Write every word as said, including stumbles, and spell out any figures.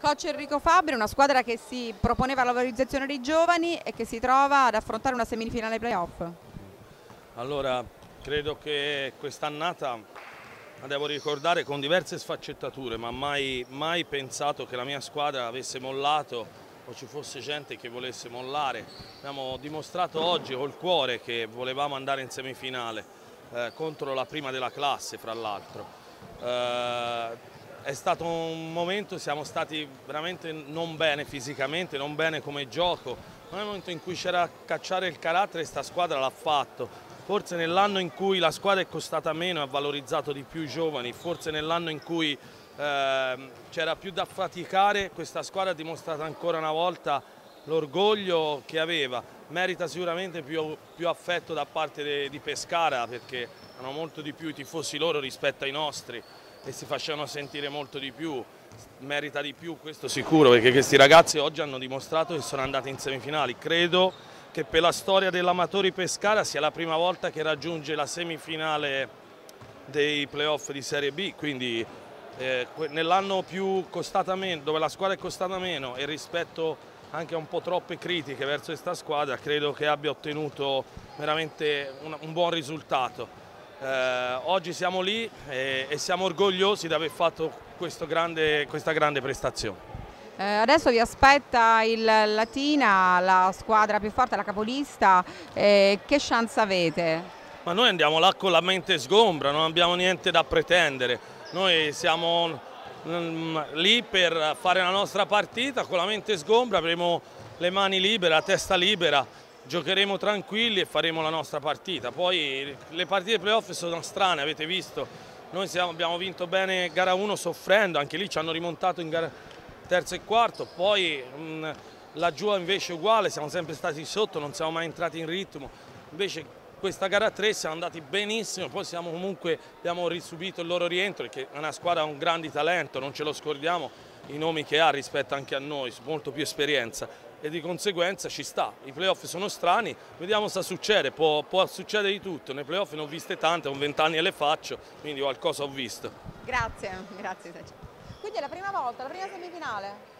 Coach Enrico Fabbri, una squadra che si proponeva la valorizzazione dei giovani e che si trova ad affrontare una semifinale playoff. Allora, credo che quest'annata la devo ricordare con diverse sfaccettature, ma mai, mai pensato che la mia squadra avesse mollato o ci fosse gente che volesse mollare. Abbiamo dimostrato oggi col cuore che volevamo andare in semifinale eh, contro la prima della classe, fra l'altro. Eh, È stato un momento, siamo stati veramente non bene fisicamente, non bene come gioco, ma nel momento in cui c'era a cacciare il carattere sta squadra l'ha fatto. Forse nell'anno in cui la squadra è costata meno ha valorizzato di più i giovani, forse nell'anno in cui eh, c'era più da faticare questa squadra ha dimostrato ancora una volta l'orgoglio che aveva. Merita sicuramente più, più affetto da parte de, di Pescara perché hanno molto di più i tifosi loro rispetto ai nostri e si facevano sentire molto di più, merita di più questo sicuro perché questi ragazzi oggi hanno dimostrato che sono andati in semifinali. Credo che per la storia dell'Amatori Pescara sia la prima volta che raggiunge la semifinale dei playoff di Serie B, quindi eh, nell'anno più costata meno, dove la squadra è costata meno e rispetto anche a un po' troppe critiche verso questa squadra, credo che abbia ottenuto veramente un, un buon risultato. Eh, oggi siamo lì e, e siamo orgogliosi di aver fatto grande, questa grande prestazione. Eh, adesso vi aspetta il Latina, la squadra più forte, la capolista, eh, che chance avete? Ma noi andiamo là con la mente sgombra, non abbiamo niente da pretendere, noi siamo mm, lì per fare la nostra partita con la mente sgombra, avremo le mani libere, la testa libera. Giocheremo tranquilli e faremo la nostra partita. Poi le partite playoff sono strane, avete visto, noi siamo, abbiamo vinto bene gara uno soffrendo, anche lì ci hanno rimontato in gara terzo e quarto, poi mh, laggiù invece uguale, siamo sempre stati sotto, non siamo mai entrati in ritmo, invece questa gara tre siamo andati benissimo, poi siamo comunque, abbiamo risubito il loro rientro perché è una squadra con grandi talento, non ce lo scordiamo, i nomi che ha rispetto anche a noi, molto più esperienza e di conseguenza ci sta. I playoff sono strani, vediamo cosa succede, può, può succedere di tutto, nei playoff ne ho viste tante, ho vent'anni e le faccio, quindi qualcosa ho visto. Grazie, grazie. Quindi è la prima volta, la prima semifinale?